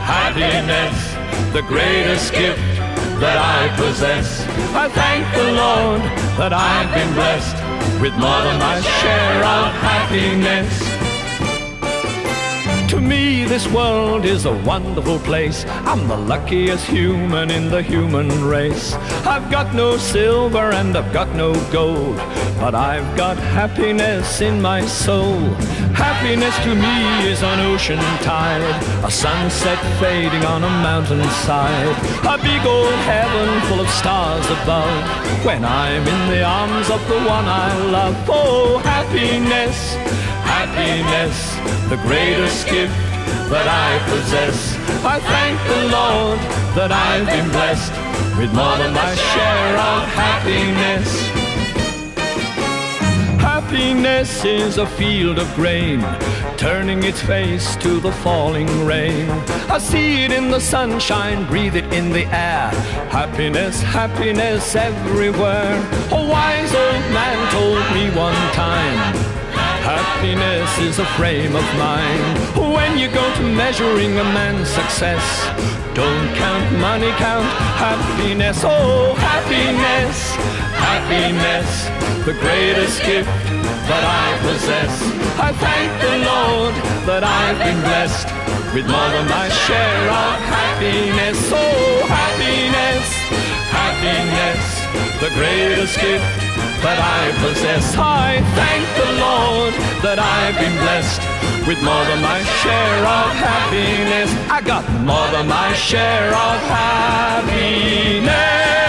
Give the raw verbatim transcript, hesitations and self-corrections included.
Happiness, the greatest gift that I possess. I thank the Lord that I've been blessed with more than my share of happiness. To me, this world is a wonderful place. I'm the luckiest human in the human race. I've got no silver and I've got no gold, but I've got happiness in my soul. Happiness to me is an ocean tide, a sunset fading on a mountainside, a big old heaven full of stars above, when I'm in the arms of the one I love. Oh, happiness, happiness, the greatest gift that I possess. I thank the Lord that I've been blessed with more than my share of happiness. Happiness is a field of grain, turning its face to the falling rain. I see it in the sunshine, breathe it in the air. Happiness, happiness everywhere. A wise old man told me one time, happiness is a frame of mind. When you go to measuring a man's success, don't count money, count happiness. Oh, happiness, happiness, the greatest gift that I possess. I thank the Lord that I've been blessed with more than my share of happiness. Oh, happiness, happiness, the greatest gift that I possess. I thank the Lord that I've been blessed with more than my share of happiness. I got more than my share of happiness.